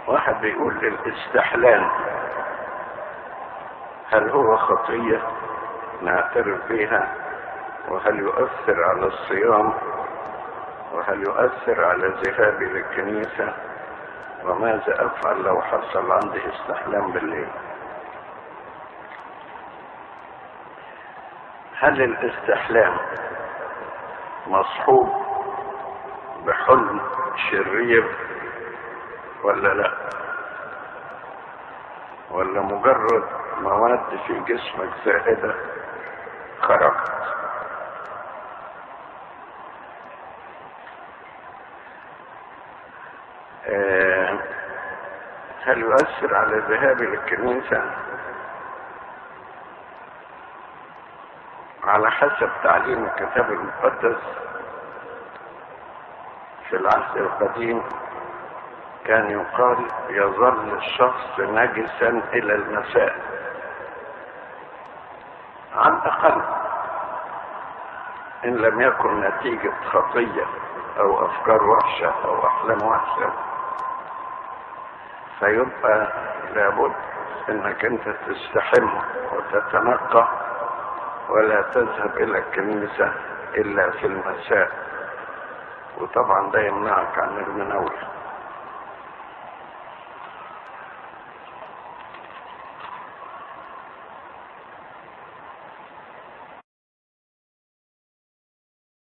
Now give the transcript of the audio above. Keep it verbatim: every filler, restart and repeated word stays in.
واحد بيقول الاستحلام هل هو خطية نعترف بها؟ وهل يؤثر على الصيام؟ وهل يؤثر على ذهابي للكنيسة؟ وماذا أفعل لو حصل عندي استحلام بالليل؟ هل الاستحلام مصحوب بحلم شرير ولا لا؟ ولا مجرد مواد في جسمك زائدة خرجت؟ آه هل يؤثر على ذهابي للكنيسة؟ على حسب تعليم الكتاب المقدس في العهد القديم كان يقال يظل الشخص نجسا الى المساء على الاقل ان لم يكن نتيجة خطية او افكار وحشة او احلام وحشة، فيبقى لابد انك انت تستحم وتتنقى ولا تذهب الى الكنيسة الا في المساء، وطبعا ده يمنعك عن المناولة.